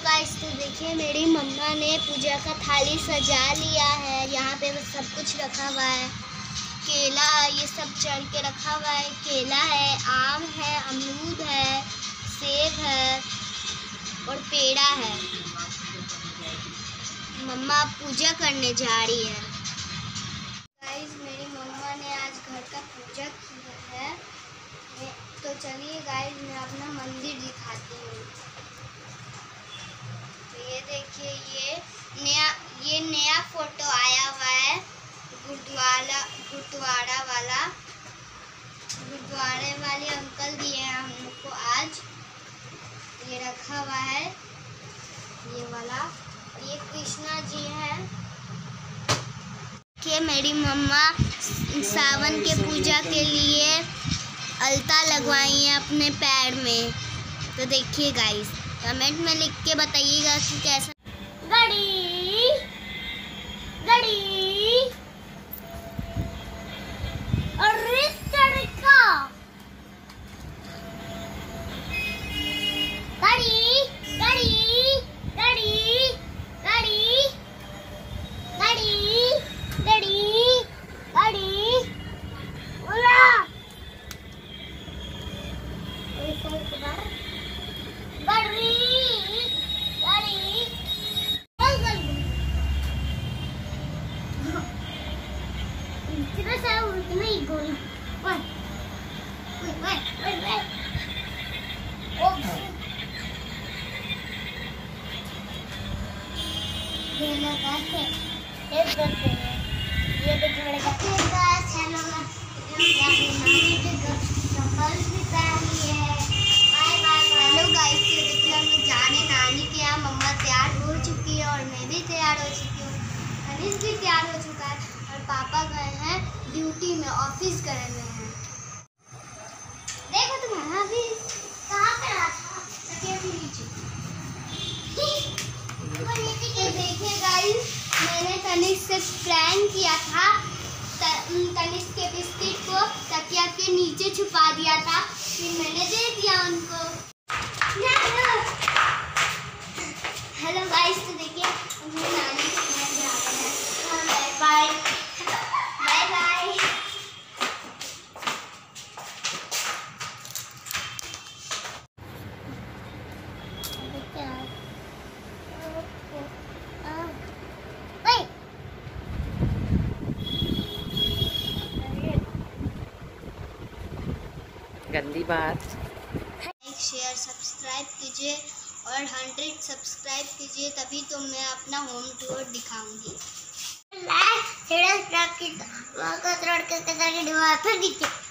Guys, तो देखिए मेरी मम्मा ने पूजा का थाली सजा लिया है। यहाँ पे सब कुछ रखा हुआ है, केला ये सब चढ़ के रखा हुआ है। केला है, आम है, अमरूद है, सेब है और पेड़ा है। मम्मा पूजा करने जा रही है। गाइस, मेरी मम्मा ने आज घर का पूजा किया है। तो चलिए गाइस, मैं अपना मंदिर दिखाती हूँ। तो ये देखिए, ये नया फोटो आया हुआ है गुरुद्वारा वाला। गुरुद्वारे वाले अंकल दिए हैं हम लोग को आज। ये रखा हुआ है ये वाला। ये कृष्णा जी है। कि मेरी मम्मा सावन के पूजा के लिए अलता लगवाई है अपने पैर में। तो देखिए गाइस, कमेंट में लिख के बताइएगा कि कैसा। गड़ी गड़ी और तड़का गड़ी गड़ी गड़ी गड़ी गड़ी गड़ी गड़ी उला तैयार हो चुकी हूँ। कनिष्क भी तैयार हो चुका है और पापा गए हैं ड्यूटी में, ऑफिस गए हुए हैं। देखो तुम्हारा अभी कहाँ पे रहा था? तकिया के नीचे। देखिए गाइस, मैंने कनिष्क से प्रैंक किया था। कनिष्क के बिस्किट को तकिया के नीचे छुपा दिया था, फिर मैंने दे दिया उनको। हेलो गाइस, तो देखिए नानी के घर जा रहे हैं। Bye bye bye. गंदी बात। लाइक शेयर सब्सक्राइब कीजिए और 100 सब्सक्राइब कीजिए, तभी तो मैं अपना होम टूर दिखाऊंगी।